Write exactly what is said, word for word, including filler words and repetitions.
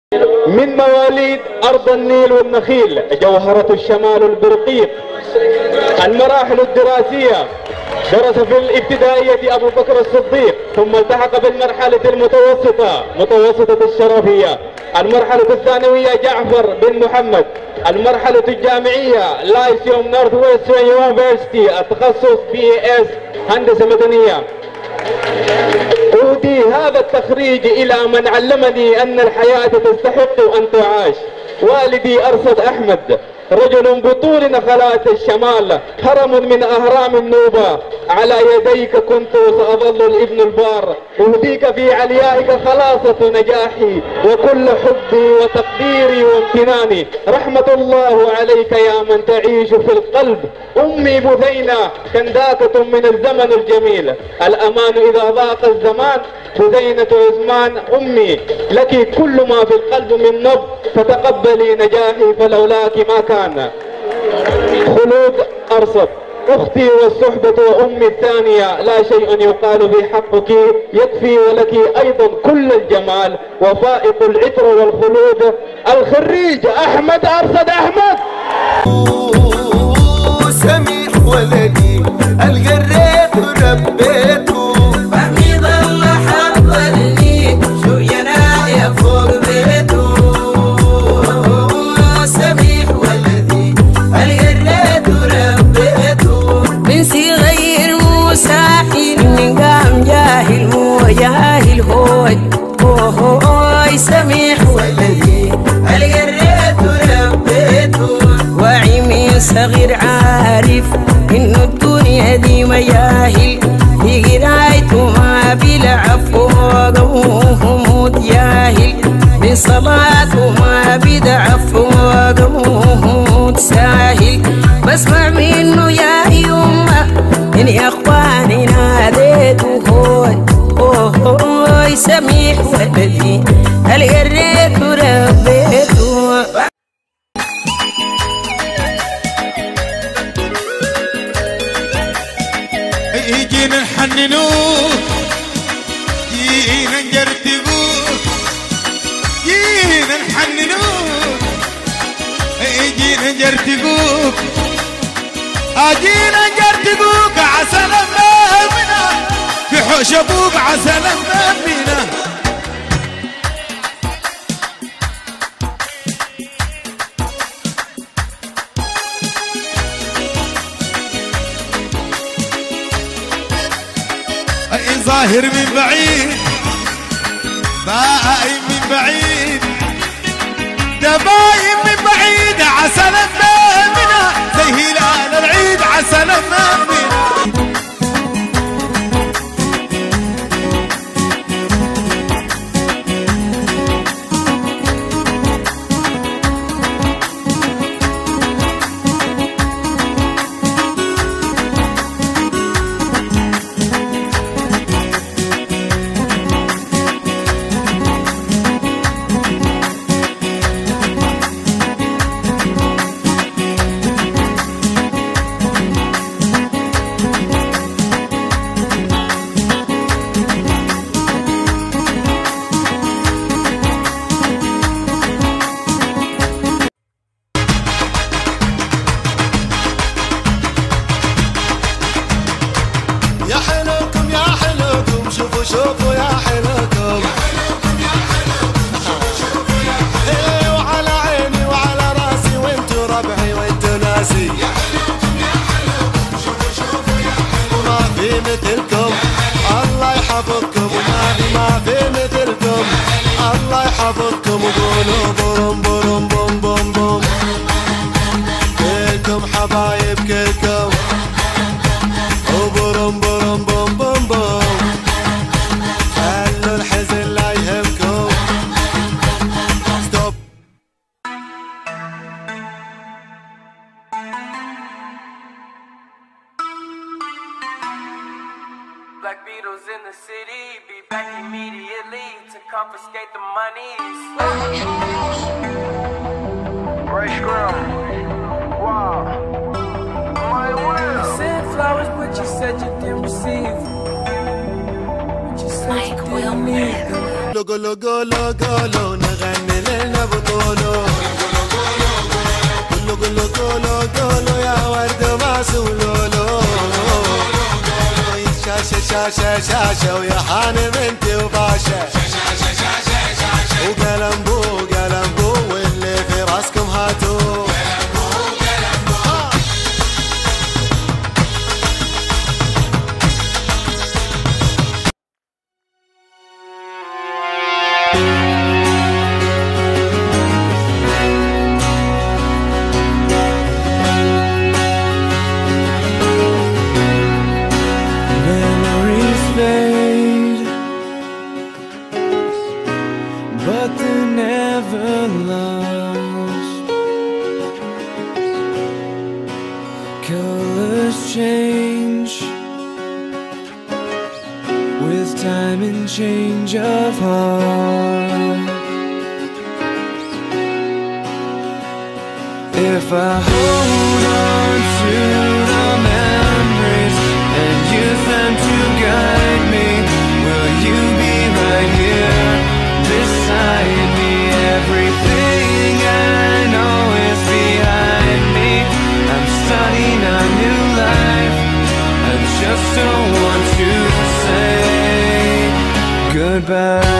من مواليد أرض النيل والنخيل، جوهرة الشمال البرقيق. المراحل الدراسية: درس في الابتدائية أبو بكر الصديق، ثم التحق بالمرحلة المتوسطة متوسطة الشرفية. المرحلة الثانوية جعفر بن محمد. المرحلة الجامعية لايسيوم نورث ويست يونيفرسيتي، التخصص بي اس هندسة مدنية. أهدي هذا التخريج إلى من علمني أن الحياة تستحق أن تعاش، والدي أرصد أحمد، رجل بطول نخلات الشمال، هرم من أهرام النوبة، على يديك كنت وسأظل الابن البار. أهديك في عليائك خلاصة نجاحي وكل حبي وتقديري وامتناني. رحمة الله عليك يا من تعيش في القلب. أمي بثينة كنداكة من الزمن الجميل، الأمان إذا ضاق الزمان. بثينة عثمان أمي، لك كل ما في القلب من نبض، فتقبلي نجاحي فلولاك ما كان. خلود أرصد، أختي والصحبة وأمي الثانية، لا شيء يقال في حقك، يكفي ولك أيضا كل الجمال وفائق العطر والخلود. الخريج أحمد أرصد أحمد. سميح ولدي القريت وربيته، فحميد الله حضرني شو ينايا فوق بيته. سميح ولدي القريت وربيته، من صغير مساحل من قام جاهل وجاهل هوي. هوي سميح ولدي القريت وربيته، واعي من صغير عارف إنه الدنيا دي مجاهل، في قرايته ما بيلعب فوق موت جاهل، بصلاته ما بيدعب فوق موت ساهل. بسمع منه يا يمه إن يا إخواني ناديته هوي. هوي سميح ولدي القريت وربيته. جينا نحننوك، جينا نجرتقوك، جينا نحننوك، جينا نجرتقوك، جينا نجرتقوك. عسل منا في حوش ابوك، عسل منا. ظاهر من بعيد، باين من بعيد، دباين من بعيد. عسل منا زي هلال العيد، عسل منا. شوفوا يا حلوكم، ايه وعلى عيني وعلى راسي، وانتو ربعي وانتو ناسي. ما في مثلكم الله يحفظكم، ما في ما في مثلكم الله يحفظكم. وقولوا بوم بوم بوم بوم بوم، كلكم حبايب كلكم، وبوم بوم بوم بوم بوم. Black Beatles in the city, be back immediately to confiscate the monies. Ray Scrum, wow, my world. Sent flowers, but you said you didn't receive. But you said you didn't need them. لوجو لوجو لوجو لو نغني عملنا بطوله قولوا قولوا قولوا قولوا يا ورد ما سولولو شاشة شاشة شاشة ويا حانم انت وباشا وقلم بو قلم بو واللي في راسكم هاتوا but they're never lost. Colors change with time and change of heart. If I hold on to the memories and use them to guide me, will you be right here beside me? Everything I know is behind me. I'm starting a new life. I just don't want to say goodbye.